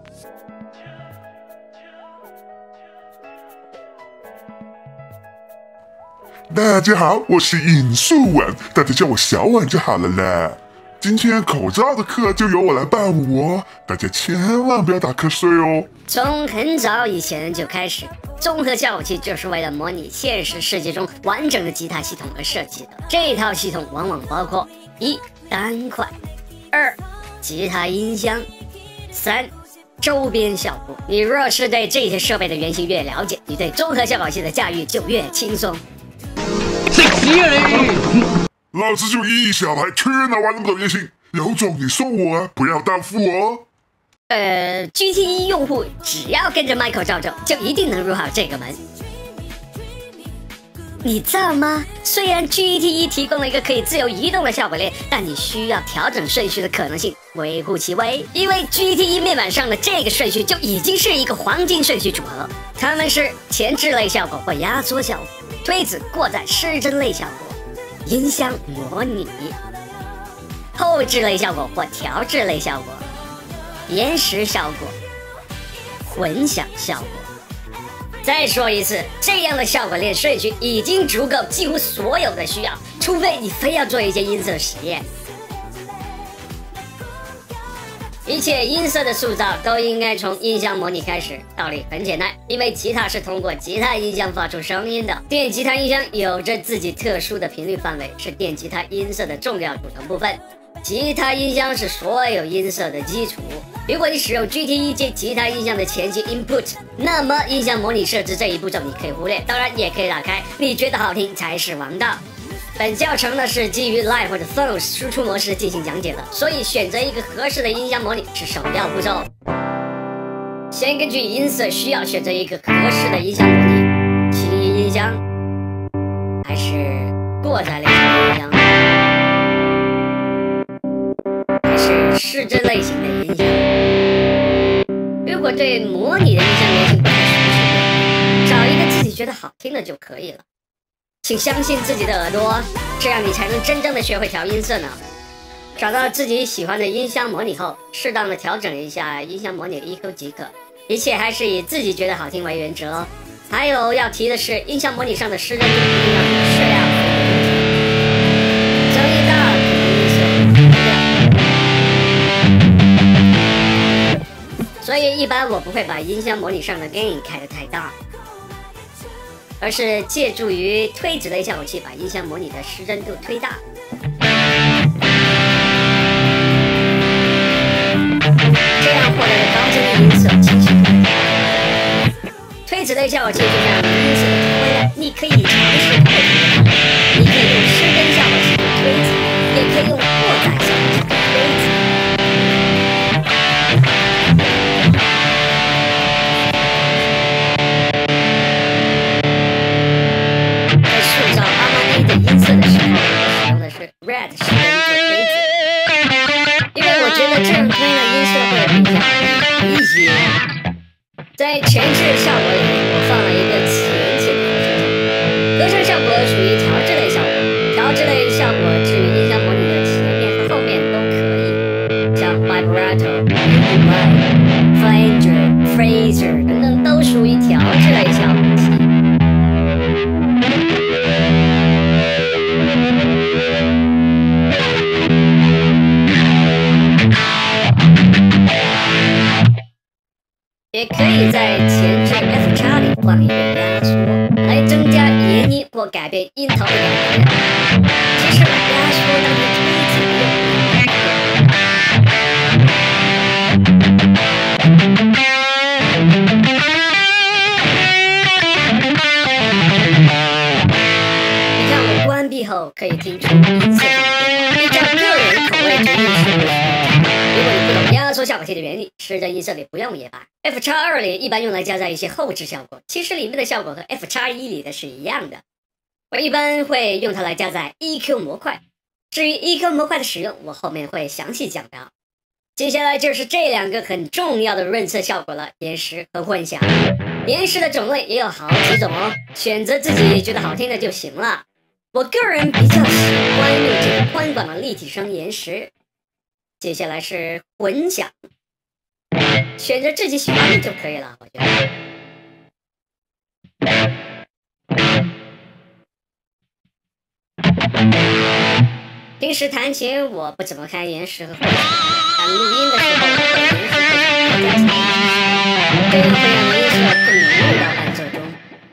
大家好，我是尹素婉，大家叫我小婉就好了啦。今天口罩的课就由我来伴舞哦，大家千万不要打瞌睡哦。 从很早以前就开始，综合效果器就是为了模拟现实世界中完整的吉他系统而设计的。这套系统往往包括1. 单块，2. 吉他音箱，3. 周边效果。你若是对这些设备的原型越了解，你对综合效果器的驾驭就越轻松。 食屎啊你！ 老子就1亿小孩，去哪玩那么多原型？有种你送我啊，不要当富哦。 GT1 用户只要跟着 Michael 照走，就一定能入好这个门。你知道吗？虽然 GT1 提供了一个可以自由移动的效果链，但你需要调整顺序的可能性微乎其微，因为 GT1 面板上的这个顺序就已经是一个黄金顺序组合，它们是前置类效果或压缩效果，推子过载失真类效果，音箱模拟，后置类效果或调制类效果，延时效果，混响效果。再说一次，这样的效果链顺序已经足够几乎所有的需要，除非你非要做一些音色实验。一切音色的塑造都应该从音箱模拟开始，道理很简单，因为吉他是通过吉他音箱发出声音的，电吉他音箱有着自己特殊的频率范围，是电吉他音色的重要组成部分。吉他音箱是所有音色的基础。如果你使用 GT1 接吉他音箱的前期 input， 那么音箱模拟设置这一步骤你可以忽略，当然也可以打开，你觉得好听才是王道。本教程呢是基于 Live 或者 Phones 输出模式进行讲解的，所以选择一个合适的音箱模拟是首要步骤。先根据音色需要选择一个合适的音箱模拟，轻音音箱还是过载类型的音箱，还是失真类型的音箱。如果对模拟的音箱原型不太熟悉，找一个自己觉得好听的就可以了。请相信自己的耳朵，这样你才能真正的学会调音色呢。找到自己喜欢的音箱模拟后，适当的调整一下音箱模拟的 EQ 即可，一切还是以自己觉得好听为原则哦。还有要提的是，音箱模拟上的失真度一定要适量，声音大可能音色会变，所以一般我不会把音箱模拟上的 gain 开得太大，而是借助于推子类效果器把音箱模拟的失真度推大。这样获得的高精密音色其实更高。推子类效果器就像音色的调味料，你可以尝试不同的，你可以用失真效果器的推子，也可以用过载效果器的推子。在塑造阿玛尼的音色的时候，我使用的是 Red 失真做推子，因为我觉得这样推的音色会比较一些。在前置效果里，我放了一个浅浅的合成效果属于调制类效果，调制类效果至于音箱模拟的前面和后面都可以，像 vibrato、delay、flanger、phaser 等等都属于调制类效果器。也可以在前置 F 叉里放一个压缩，来增加延音或改变音头的感觉。其实把压缩当成推子用，你看我关闭后可以听出音色上的变化，依照个人口味决定是不是。如果你不懂压缩效果器的原理，失真音色里不用也罢。F2里一般用来加载一些后置效果，其实里面的效果和 F1里的是一样的。我一般会用它来加载 EQ 模块，至于 EQ 模块的使用，我后面会详细讲到。接下来就是这两个很重要的润色效果了，延时和混响。延时的种类也有好几种哦，选择自己觉得好听的就行了。我个人比较喜欢用这个宽广的立体声延时。接下来是混响。 选择自己喜欢的就可以了，我觉得。平时弹琴我不怎么开延时和混响，但录音的时候我会延时混响再插进去，这样会让音色更融入到伴奏中。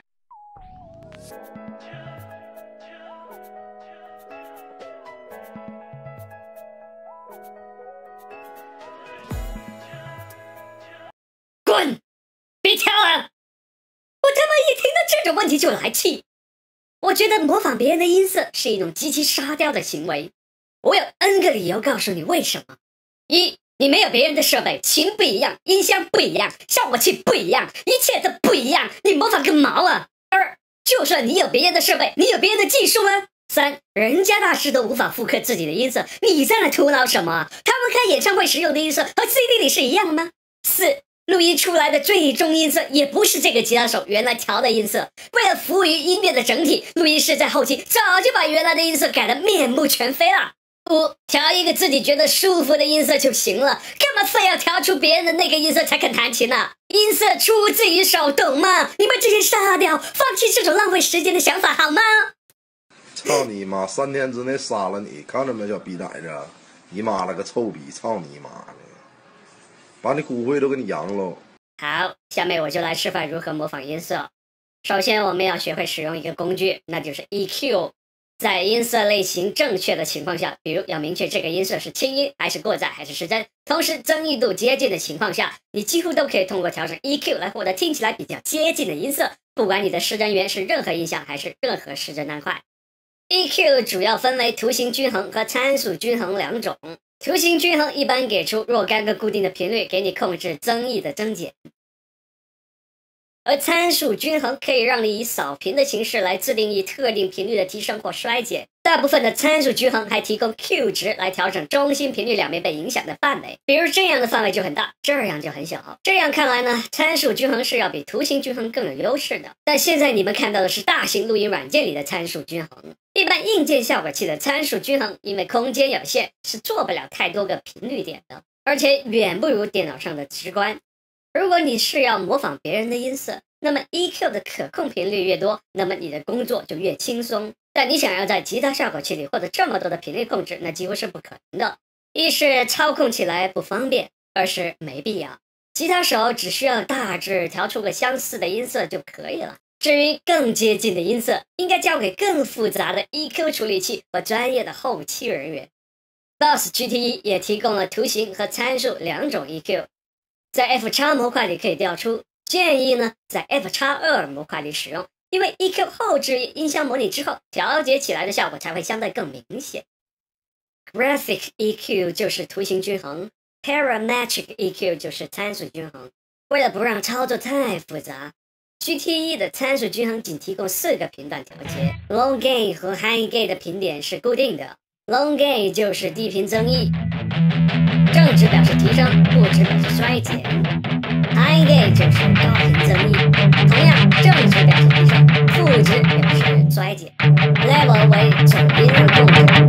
滚！别跳了！我他妈一听到这种问题就来气。我觉得模仿别人的音色是一种极其沙雕的行为。我有 N 个理由告诉你为什么：一，你没有别人的设备，琴不一样，音箱不一样，效果器不一样，一切都不一样，你模仿个毛啊！二，就算你有别人的设备，你有别人的技术吗？三，人家大师都无法复刻自己的音色，你在那徒劳什么？他们开演唱会时用的音色和 CD 里是一样的吗？四，录音出来的最终音色也不是这个吉他手原来调的音色，为了服务于音乐的整体，录音师在后期早就把原来的音色改得面目全非了。五，调一个自己觉得舒服的音色就行了，干嘛非要调出别人的那个音色才肯弹琴呢？音色出自于手，懂吗？你们这些沙雕，放弃这种浪费时间的想法好吗？ 操你妈！3天之内杀了你，看着没，小逼崽子！你妈了个臭逼！操你妈的！把你骨灰都给你扬喽！ 好，下面我就来示范如何模仿音色。首先，我们要学会使用一个工具，那就是 EQ。在音色类型正确的情况下，比如要明确这个音色是轻音还是过载还是失真，同时增益度接近的情况下，你几乎都可以通过调整 EQ 来获得听起来比较接近的音色，不管你的失真源是任何音响还是任何失真单块。EQ 主要分为图形均衡和参数均衡两种。图形均衡一般给出若干个固定的频率，给你控制增益的增减。而参数均衡可以让你以扫频的形式来自定义特定频率的提升或衰减。大部分的参数均衡还提供 Q 值来调整中心频率两边被影响的范围，比如这样的范围就很大，这样就很小。这样看来呢，参数均衡是要比图形均衡更有优势的。但现在你们看到的是大型录音软件里的参数均衡，一般硬件效果器的参数均衡因为空间有限是做不了太多个频率点的，而且远不如电脑上的直观。如果你是要模仿别人的音色，那么 EQ 的可控频率越多，那么你的工作就越轻松。但你想要在吉他效果器里获得这么多的频率控制，那几乎是不可能的。一是操控起来不方便，二是没必要。吉他手只需要大致调出个相似的音色就可以了。至于更接近的音色，应该交给更复杂的 EQ 处理器和专业的后期人员。Boss GT1 也提供了图形和参数两种 EQ， 在 F× 模块里可以调出，建议呢在 F×2 模块里使用，因为 EQ 后置音箱模拟之后，调节起来的效果才会相对更明显。Graphic EQ 就是图形均衡， Parametric EQ 就是参数均衡。为了不让操作太复杂， GT1 的参数均衡仅提供4个频段调节， Low Gain 和 High Gain 的频点是固定的。Low Gain 就是低频增益，正值表示提升，负值表示衰减。High Gain 就是高频增益，同样正值表示提升，负值表示衰减。Level 为总音量控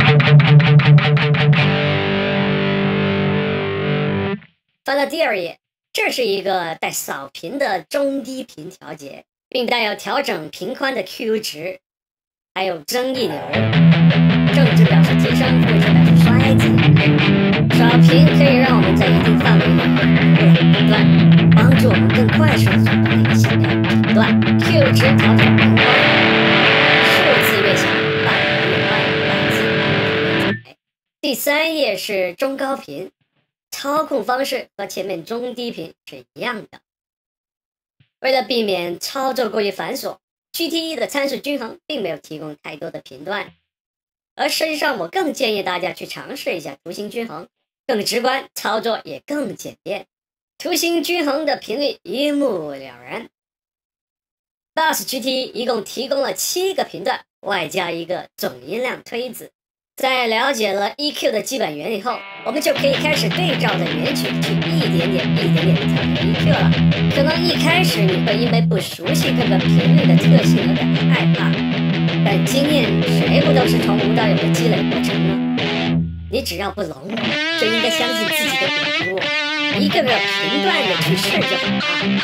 制。翻到第2页，这是一个带扫频的中低频调节，并带有调整频宽的 Q 值，还有增益钮。正值表示提升，负值表示衰减。扫频可以让我们在一定范围内频段，帮助我们更快速地找到那个想要的频段。Q 值调整频宽，数字越小，范围越宽，单字越窄。第3页是中高频，操控方式和前面中低频是一样的。为了避免操作过于繁琐， GT1 的参数均衡并没有提供太多的频段。而实际上我更建议大家去尝试一下图形均衡，更直观，操作也更简便。图形均衡的频率一目了然。Boss GT 一共提供了7个频段，外加一个总音量推子。在了解了 EQ 的基本原理后，我们就可以开始对照着原曲去一点点地调整 EQ 了。可能一开始你会因为不熟悉各个频率的特性而感到害怕，但经验谁不都是从无到有的积累过程呢？ 你只要不聋，就应该相信自己的耳朵，一个个评断的去试就好了。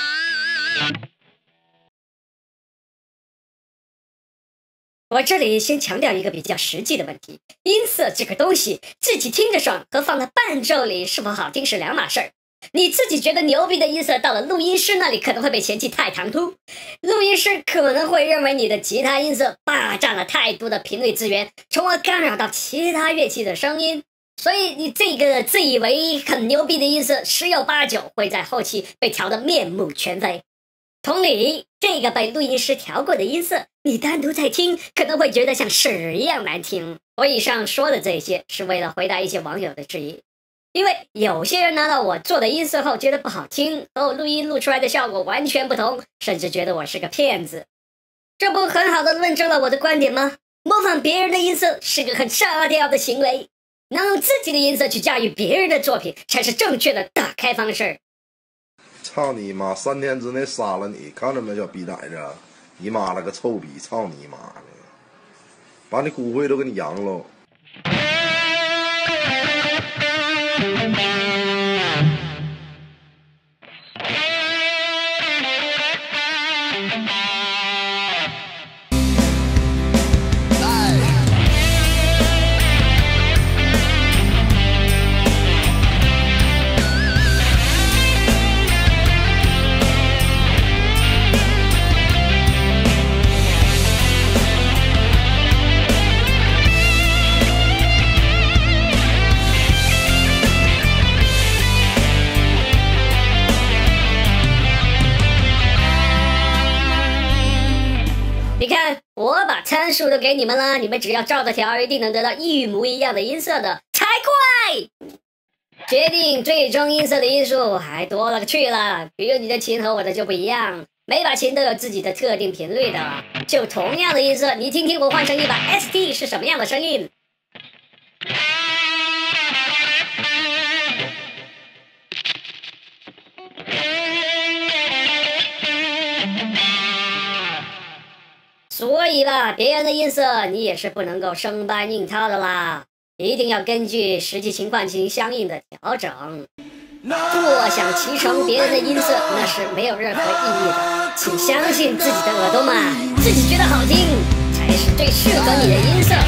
我这里先强调一个比较实际的问题，音色这个东西，自己听着爽和放到伴奏里是否好听是两码事儿。你自己觉得牛逼的音色，到了录音师那里可能会被嫌弃太唐突，录音师可能会认为你的吉他音色霸占了太多的频率资源，从而干扰到其他乐器的声音。所以你这个自以为很牛逼的音色，十有八九会在后期被调得面目全非。同理，这个被录音师调过的音色，你单独在听可能会觉得像屎一样难听。我以上说的这些是为了回答一些网友的质疑，因为有些人拿到我做的音色后觉得不好听，和我录音录出来的效果完全不同，甚至觉得我是个骗子。这不很好的论证了我的观点吗？模仿别人的音色是个很沙雕的行为，能用自己的音色去驾驭别人的作品才是正确的打开方式。 操你妈！3天之内杀了你，看着没，小逼崽子！你妈了个臭逼！操你妈的！把你骨灰都给你扬喽！ 你看，我把参数都给你们了，你们只要照着调，一定能得到一模一样的音色的，才怪！决定最终音色的因素还多了个去了，比如你的琴和我的就不一样，每把琴都有自己的特定频率的。就同样的音色，你听听我换成一把 ST 是什么样的声音。所以吧，别人的音色你也是不能够生搬硬套的啦，一定要根据实际情况进行相应的调整。坐享其成别人的音色那是没有任何意义的，请相信自己的耳朵嘛，自己觉得好听才是最适合你的音色。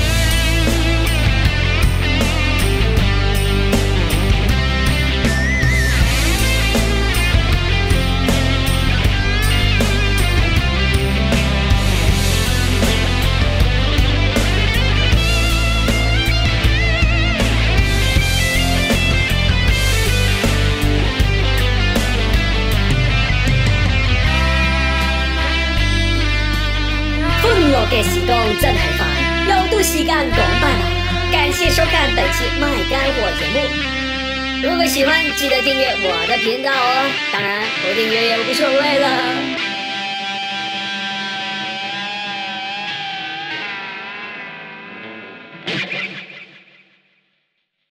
嘅時光真係快，又到時間講拜拜。感謝收看本期賣乾貨節目。如果喜歡，記得訂閱我的頻道哦。當然，不訂閱也無所謂了。